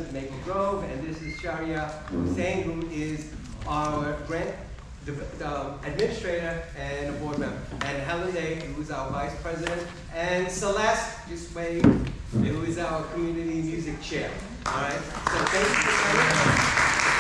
president of Maple Grove, and this is Sharia Hussain, who is our grant administrator and a board member, and Helen Day, who is our vice president, and Celeste, just wave, who is our community music chair. All right, so thank you for coming.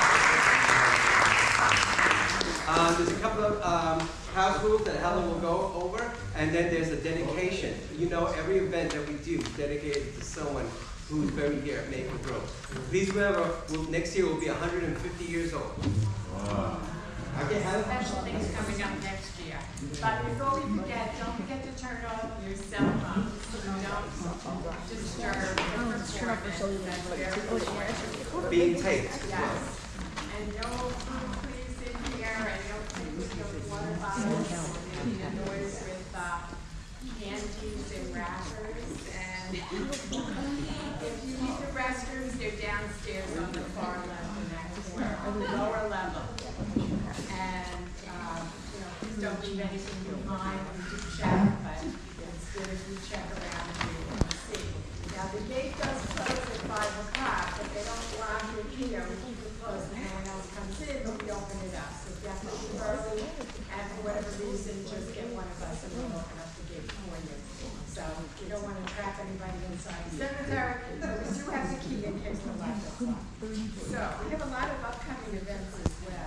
There's a couple of house rules that Helen will go over, and then there's a dedication. You know, every event that we do is dedicated to someone who's buried here at Maple Grove. Please remember, next year we'll be 150 years old. Wow. Okay, Helen? Special things coming up next year. But before we forget, don't forget to turn off your cell phones. Don't disturb the performance. That's very important. Being taped. Yes. And no food, please, in here, and don't take with water bottles, and the noise with candies and wrappers. And if you need the restrooms, they're downstairs on the far left and next floor, on the lower level. And please don't leave anything behind. We do check, but it's good if you check around and see. Now the gate does close at 5 o'clock, but they don't lock it here. We keep it closed and no one else comes in, but we open it up. So if you have to leave early, and for whatever reason, just get one of us and we'll open up the gate for you. So we don't want to trap anybody inside the cemetery, but we do have the key in case the light goes off. So we have a lot of upcoming events as well.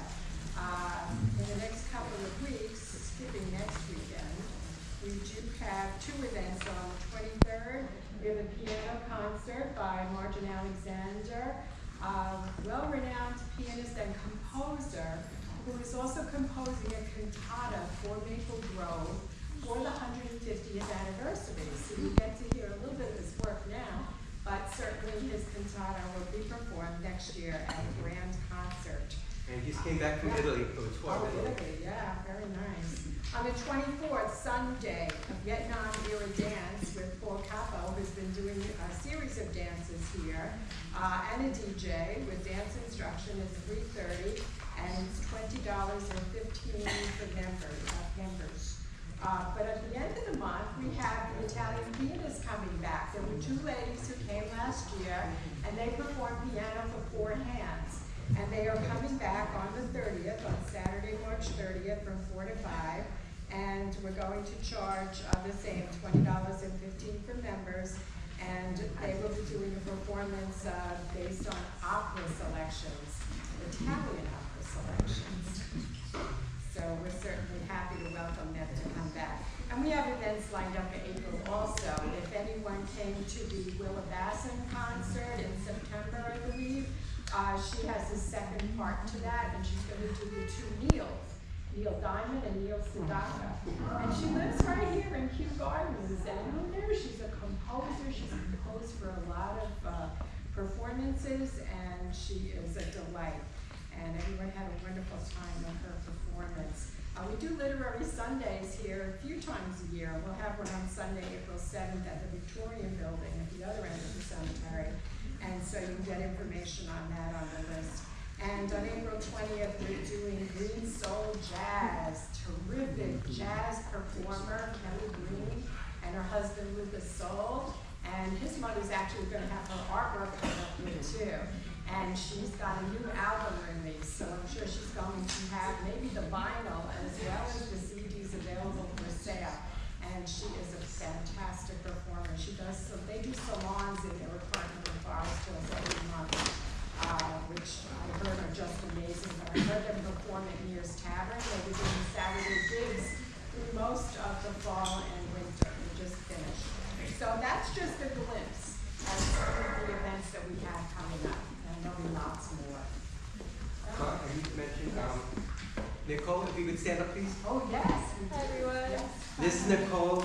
In the next couple of weeks, skipping next weekend, we do have 2 events on the 23rd. We have a piano concert by Martin Alexander, a well-renowned pianist and composer who is also composing a cantata for Maple Grove for the 150th anniversary. So you get to hear a little bit of his work now, but certainly his cantata will be performed next year at a grand concert. And he just came back from Italy for a tour. Oh, Italy, yeah, very nice. On the 24th, Sunday, a Vietnam-era dance with Paul Capo, who's been doing a series of dances here, and a DJ with dance instruction at 3:30, and it's $20 or $15 for members. But at the end of the month, we have the Italian pianists coming back. There were 2 ladies who came last year, and they performed piano for 4 hands. And they are coming back on the 30th, on Saturday, March 30th, from 4 to 5. And we're going to charge the same, $20 and $15 for members. And they will be doing a performance based on opera selections, Italian opera selections. So we're certainly happy to welcome them to come back. And we have events lined up for April also. If anyone came to the Willa Basson concert in September, I believe, she has a second part to that, and she's going to do the 2 Neils, Neil Diamond and Neil Sedaka. And she lives right here in Kew Gardens, and who knew, she's a composer. She's composed for a lot of performances, and she is a delight. And everyone had a wonderful time with her performance. We do literary Sundays here a few times a year. We'll have one on Sunday, April 7th at the Victorian Building at the other end of the cemetery. And so you can get information on that on the list. And on April 20th, we're doing Green Soul Jazz. Terrific jazz performer, Kelly Green, and her husband, Lucas Soul. And his mother's actually going to have her artwork come up here too. And she's got a new album release, so I'm sure she's going to have maybe the vinyl as well as the CDs available for sale. And she is a fantastic performer. They do salons in their apartment in Forest Hills every month, which I heard are just amazing. But I heard them perform at Mears Tavern. They were doing Saturday gigs through most of the fall and winter. We just finished. So that's just a glimpse of some of the events that we have coming up. And there'll be lots more. And you mentioned Nicole, if you could stand up, please. Oh, yes. Hi, everyone. Yes. This is Nicole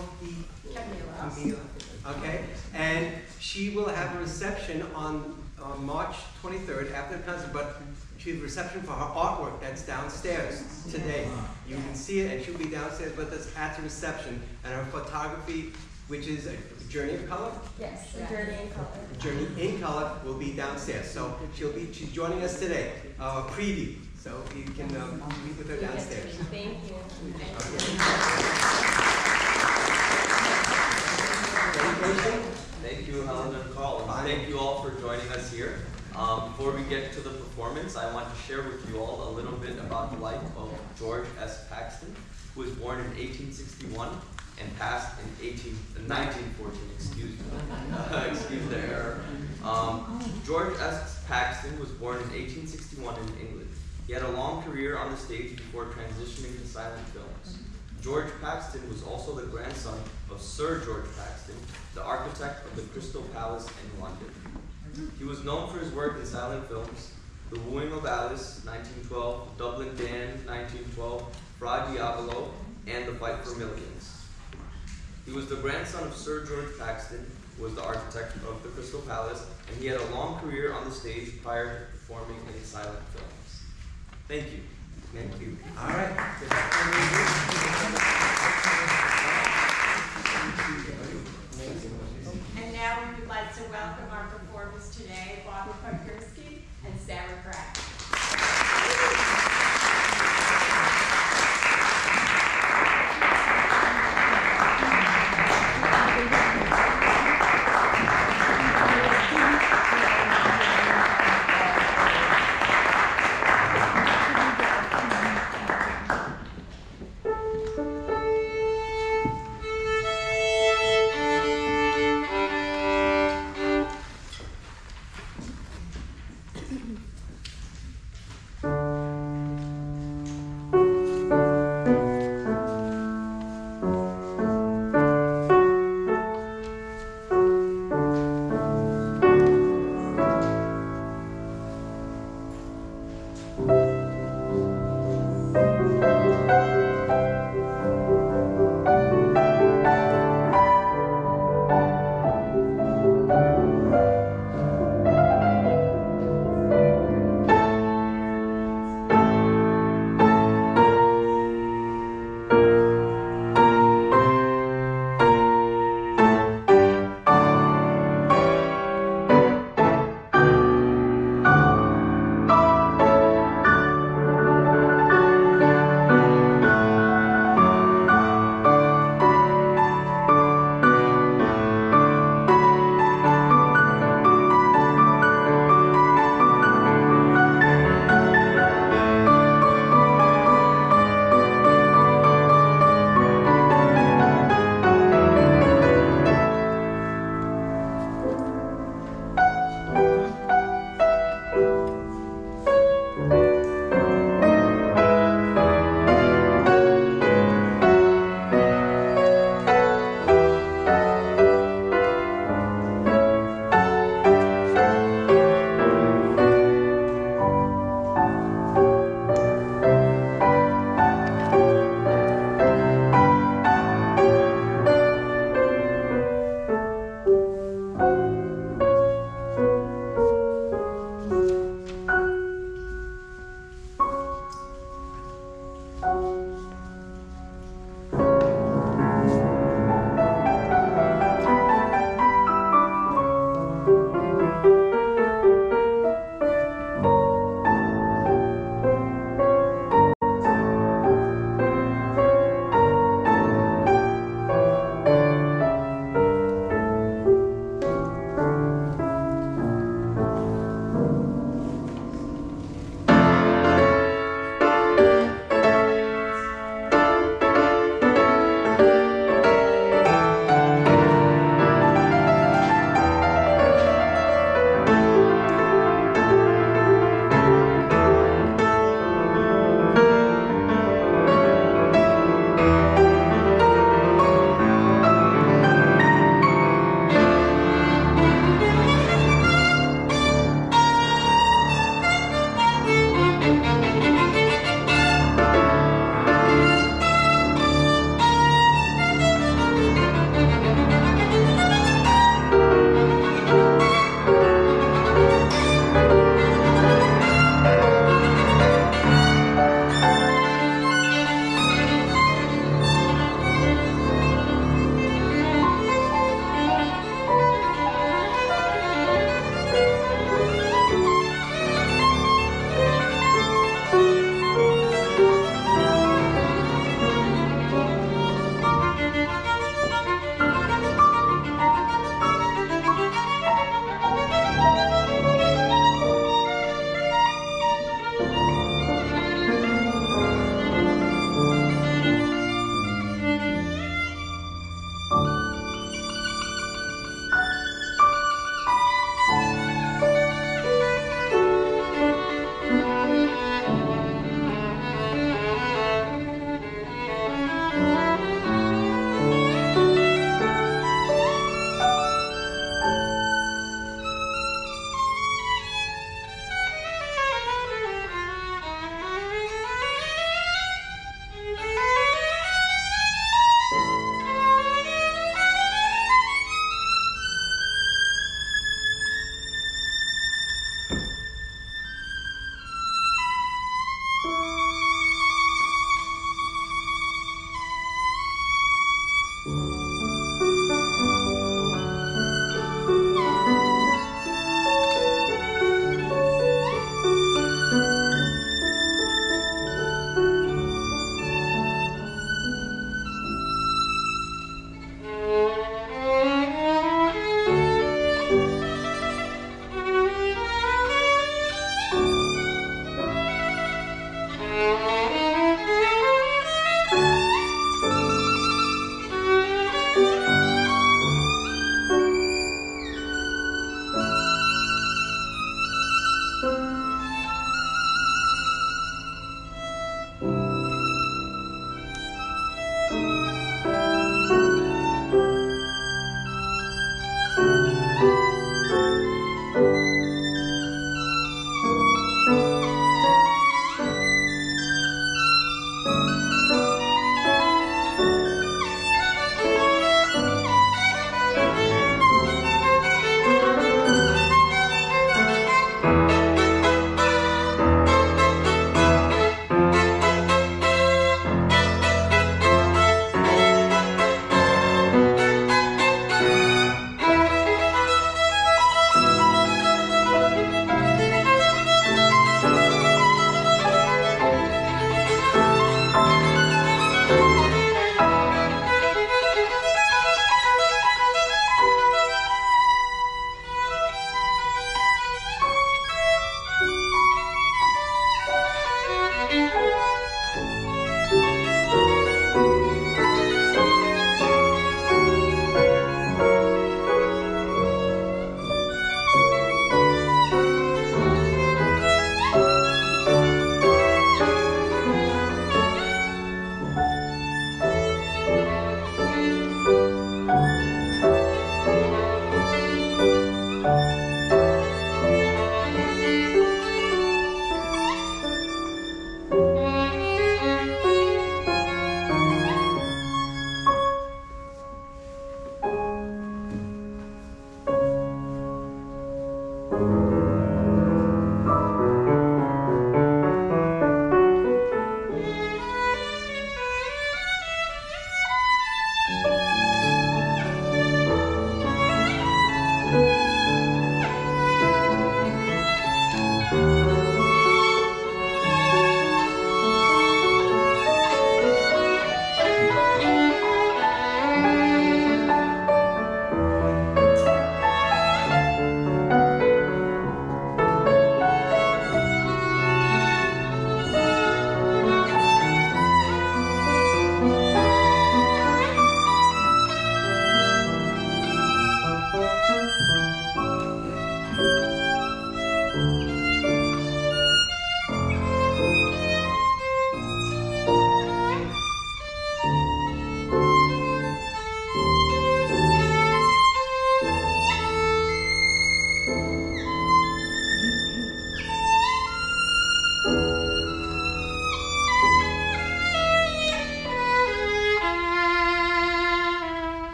Camila. Okay, and she will have a reception on March 23rd after the concert, but she has a reception for her artwork that's downstairs today. You can see it, and she'll be downstairs, but that's at the reception, and her photography, which is a Journey of Color? Yes, a Journey in Color. Journey in Color will be downstairs. So she's joining us today, a preview. So you can meet with her downstairs. Thank you. Dedication? Thank you, Helen and Carl, and thank you all for joining us here. Before we get to the performance, I want to share with you all a little bit about the life of George S. Paxton, who was born in 1861 and passed in 1914, excuse me. Excuse the error. George S. Paxton was born in 1861 in England. He had a long career on the stage before transitioning to silent films. George Paxton was also the grandson of Sir George Paxton, the architect of the Crystal Palace in London. He was known for his work in silent films, The Wooing of Alice, 1912, Dublin Dan, 1912, Fra Diavolo, and The Fight for Millions. He was the grandson of Sir George Paxton, who was the architect of the Crystal Palace, and he had a long career on the stage prior to performing in silent films. Thank you. Thank you. All right. And now we would like to welcome our performers today, Barbara Podgorski and Sarah Pratt.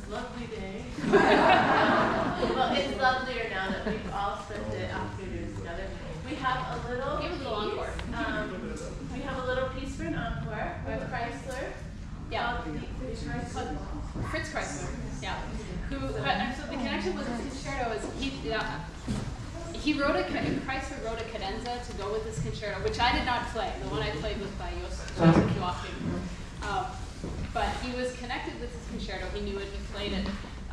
lovely day. Well, it's lovelier now that we've all spent the afternoon together. We have a little encore. We have a little piece for an encore by Chrysler. Yeah. Fritz Chrysler. Yeah. So the connection with this concerto is Chrysler wrote a cadenza to go with this concerto, which I did not play. The one I played was by Joseph Joachim. But he was connected with this concerto. He knew it. He played it.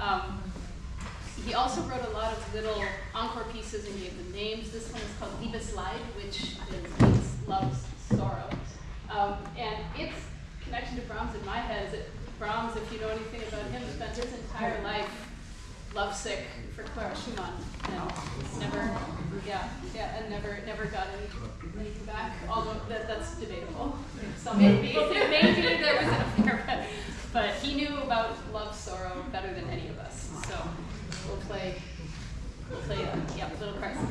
He also wrote a lot of little encore pieces and gave them names. This one is called Liebesleid, which means love's sorrow. And its connection to Brahms in my head is that Brahms, if you know anything about him, spent his entire life lovesick for Clara Schumann and never got anything back. Although that's debatable. So maybe there was an affair, but he knew about love, sorrow better than any of us. So we'll play Little Chrysler.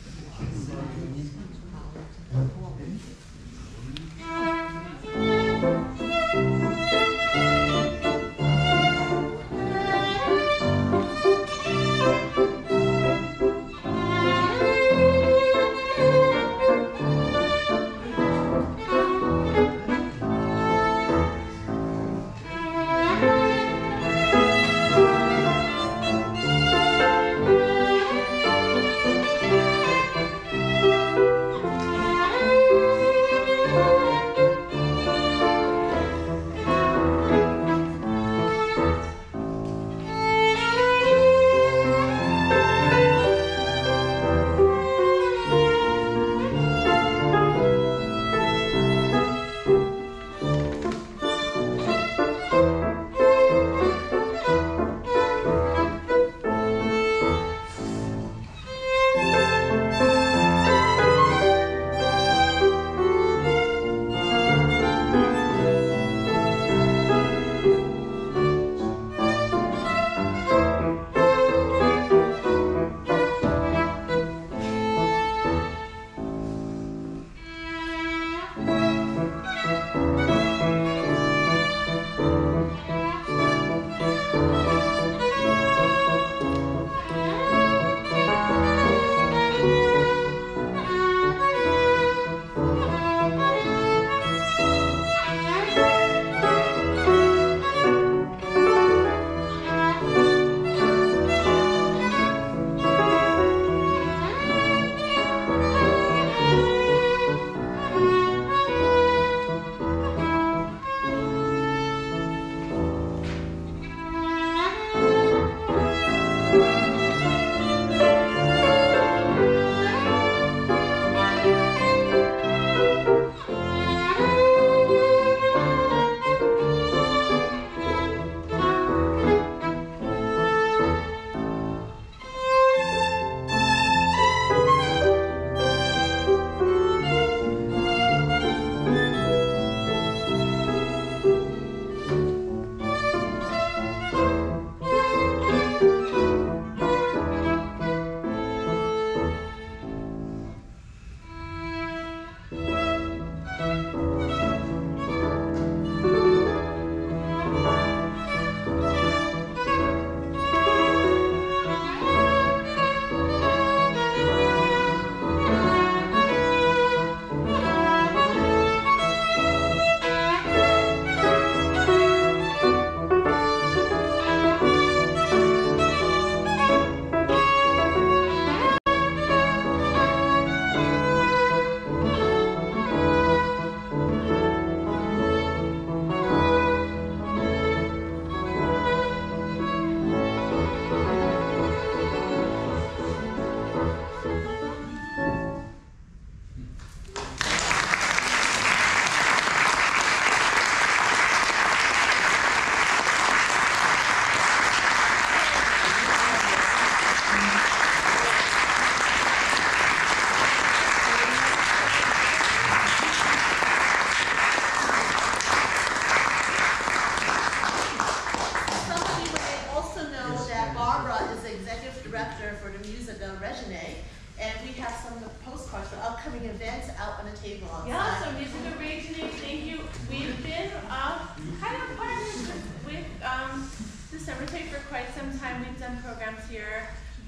Yeah, so Music of Regine, thank you. We've been kind of partners with December 31st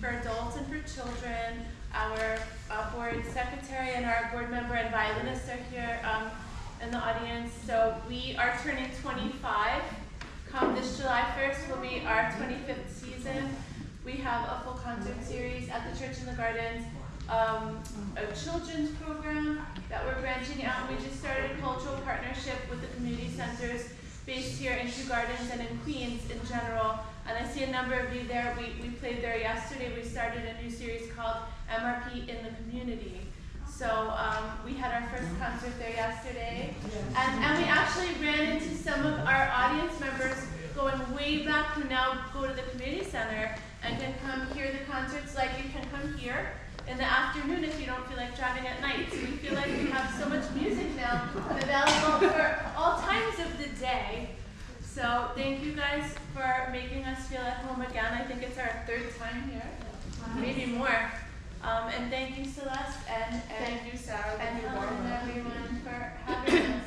for adults and for children. Our board secretary and our board member and violinist are here in the audience. So we are turning 25. Come this July 1st will be our 25th season. We have a full concert series at the Church in the Gardens, a children's program that we're branching out. We just started a cultural partnership with the community centers based here in Kew Gardens and in Queens in general. And I see a number of you there. We played there yesterday. We started a new series called MRP in the Community. So we had our first concert there yesterday. And we actually ran into some of our audience members going way back who now go to the community center and can come hear the concerts like you can come here in the afternoon if you don't feel like driving at night. So we feel like we have so much music now available for all times of the day. So thank you guys for making us feel at home again. I think it's our third time here, maybe more. And thank you, Celeste, and Thank you, Sarah. and everyone for having us.